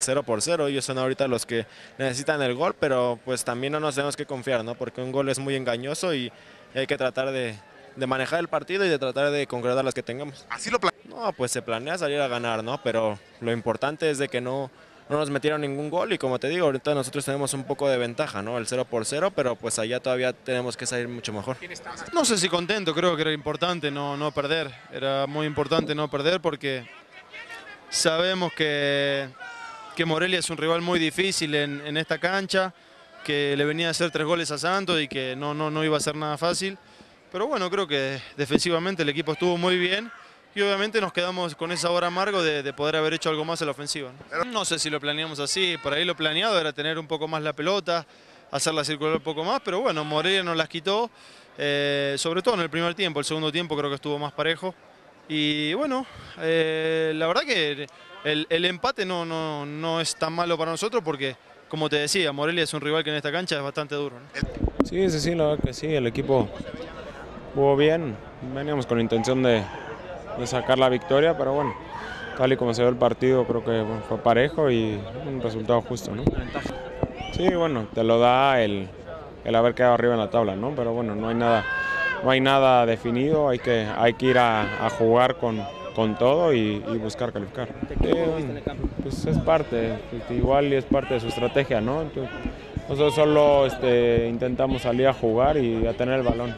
0-0, ellos son ahorita los que necesitan el gol, pero pues también no nos tenemos que confiar, ¿no? Porque un gol es muy engañoso y hay que tratar de manejar el partido y de tratar de concretar las que tengamos. Así lo plantea. No, pues se planea salir a ganar, ¿no? Pero lo importante es de que no nos metieron ningún gol y como te digo, ahorita nosotros tenemos un poco de ventaja, ¿no? El 0-0, pero pues allá todavía tenemos que salir mucho mejor. No sé si contento, creo que era importante no perder, era muy importante no perder porque sabemos que Morelia es un rival muy difícil en esta cancha, que le venía a hacer 3 goles a Santos y que no iba a ser nada fácil. Pero bueno, creo que defensivamente el equipo estuvo muy bien y obviamente nos quedamos con esa hora amargo de poder haber hecho algo más en la ofensiva, ¿no? No sé si lo planeamos así, por ahí lo planeado era tener un poco más la pelota, hacerla circular un poco más, pero bueno, Morelia nos las quitó, sobre todo en el primer tiempo, el segundo tiempo creo que estuvo más parejo. Y bueno, la verdad que el empate no es tan malo para nosotros porque, como te decía, Morelia es un rival que en esta cancha es bastante duro, ¿no? Sí, la verdad que sí, el equipo jugó bien, veníamos con la intención de sacar la victoria, pero bueno, tal y como se ve el partido creo que fue parejo y un resultado justo, ¿no? Sí, bueno, te lo da el haber quedado arriba en la tabla, ¿no? Pero bueno, no hay nada definido, hay que ir a jugar con todo y buscar calificar. Pues es parte, igual y es parte de su estrategia, ¿no? Entonces, nosotros solo intentamos salir a jugar y a tener el balón.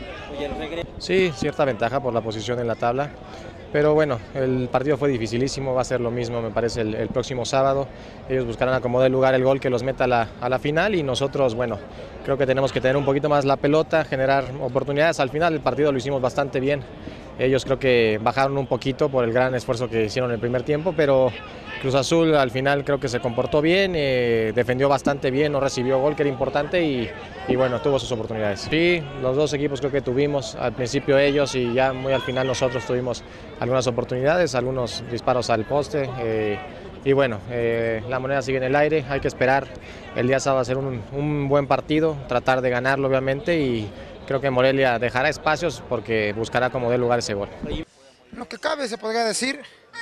Sí, cierta ventaja por la posición en la tabla, pero bueno, el partido fue dificilísimo, va a ser lo mismo me parece el próximo sábado. Ellos buscarán acomodar el lugar, el gol que los meta a la final y nosotros, bueno, creo que tenemos que tener un poquito más la pelota, generar oportunidades. Al final el partido lo hicimos bastante bien, ellos creo que bajaron un poquito por el gran esfuerzo que hicieron en el primer tiempo, pero Cruz Azul al final creo que se comportó bien, defendió bastante bien, no recibió gol que era importante y bueno, tuvo sus oportunidades. Sí, los dos equipos creo que tuvimos, al principio ellos y ya muy al final nosotros tuvimos algunas oportunidades, algunos disparos al poste y bueno, la moneda sigue en el aire, hay que esperar el día sábado a hacer un buen partido, tratar de ganarlo obviamente y creo que Morelia dejará espacios porque buscará como dé lugar ese gol. Lo que cabe se podría decir,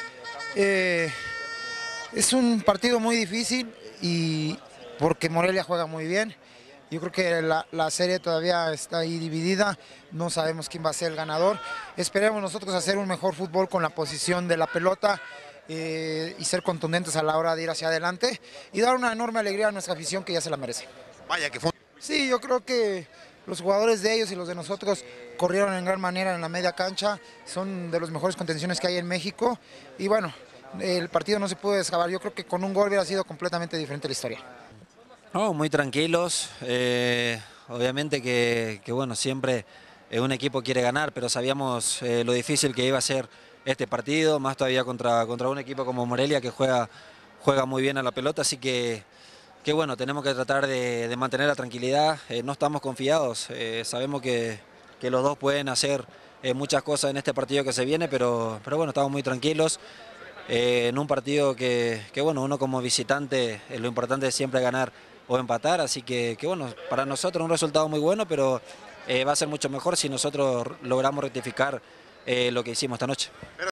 es un partido muy difícil y porque Morelia juega muy bien. Yo creo que la serie todavía está ahí dividida, no sabemos quién va a ser el ganador. Esperemos nosotros hacer un mejor fútbol con la posición de la pelota y ser contundentes a la hora de ir hacia adelante y dar una enorme alegría a nuestra afición que ya se la merece. Vaya que fue. Sí, yo creo que los jugadores de ellos y los de nosotros corrieron en gran manera en la media cancha, son de los mejores contenciones que hay en México y bueno, el partido no se pudo descabar, yo creo que con un gol hubiera sido completamente diferente la historia. No, muy tranquilos, obviamente que bueno, siempre un equipo quiere ganar, pero sabíamos lo difícil que iba a ser este partido, más todavía contra un equipo como Morelia que juega muy bien a la pelota, así que bueno, tenemos que tratar de mantener la tranquilidad, no estamos confiados, sabemos que los dos pueden hacer muchas cosas en este partido que se viene, pero bueno, estamos muy tranquilos. En un partido que bueno, uno como visitante lo importante es siempre ganar o empatar, así que bueno, para nosotros un resultado muy bueno, pero va a ser mucho mejor si nosotros logramos rectificar lo que hicimos esta noche.